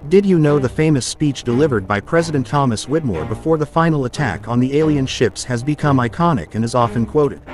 Did you know the famous speech delivered by President Thomas Whitmore before the final attack on the alien ships has become iconic and is often quoted?